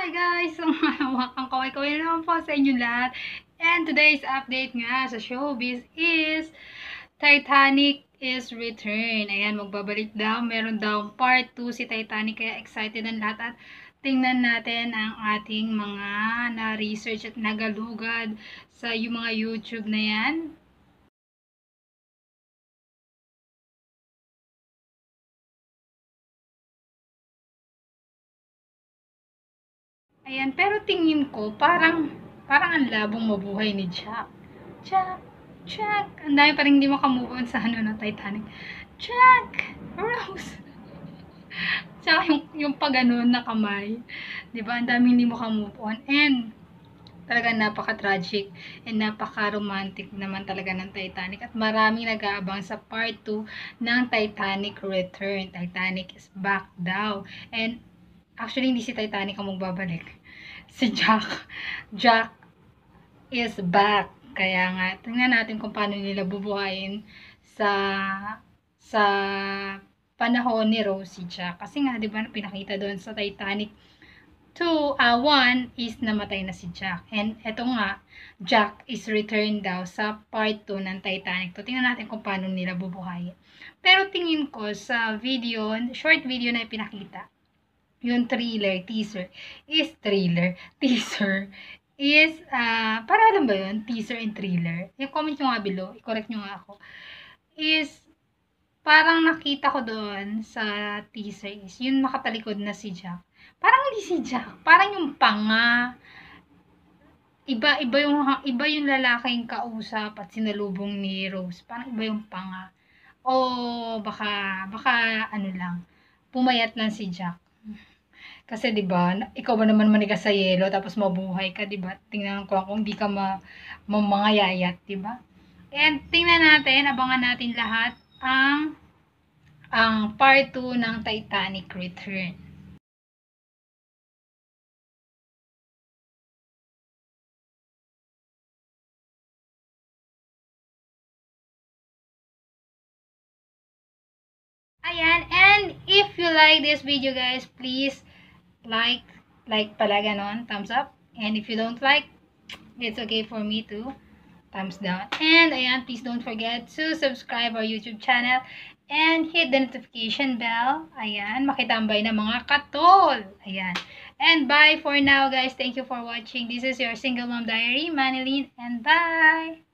Hi guys! So, ang kaway-kaway naman po sa inyo lahat. And today's update nga sa showbiz is Titanic is return. Ayan, magbabalik daw. Meron daw part 2 si Titanic. Kaya excited ang lahat. At tingnan natin ang ating mga na-research at nagalugad sa yung mga YouTube na yan. Ayan, pero tingin ko parang ang labong mabuhay ni Jack. Jack, Jack. Ang dami pa rin hindi makamove on sa ano na Titanic. Jack, Rose. Tsaka yung pag ganun na kamay. 'Di ba? Ang dami hindi makamove on. And talagang napaka-tragic and napaka-romantic naman talaga ng Titanic. At maraming nag-aabang sa part 2 ng Titanic Return. Titanic is back daw. And actually, hindi si Titanic ang magbabalik. Si Jack. Jack is back. Kaya nga, tingnan natin kung paano nila bubuhayin sa sa panahon ni Rose si Jack. Kasi nga, di ba, pinakita doon sa Titanic 1 is namatay na si Jack. And eto nga, Jack is returned daw sa part 2 ng Titanic. So, tingnan natin kung paano nila bubuhayin. Pero tingin ko sa video, short video na ipinakita, yung teaser is, para alam ba yun, teaser and thriller. Yung comment nyo nga below, i-correct nyo nga ako, is, parang nakita ko doon sa teaser is, yung nakatalikod na si Jack. Parang hindi si Jack, parang yung panga, iba yung lalaking kausap at sinalubong ni Rose. Parang iba yung panga. O baka ano lang, pumayat lang si Jack. Kasi 'di ba, ikaw ba naman manigas sa yelo tapos mabuhay ka, 'di ba? Tingnan ko kung hindi ka mangayayat, 'di ba? And tingnan natin, abangan natin lahat ang part 2 ng Titanic Return. Ayan, and if you like this video guys, please like pala ganon, thumbs up. And if you don't like, it's okay for me to thumbs down. And ayan, please don't forget to subscribe our YouTube channel and hit the notification bell. Ayan, makitambay na mga katol. Ayan. And bye for now guys. Thank you for watching. This is your Single Mom Diary, Manilyn, and bye!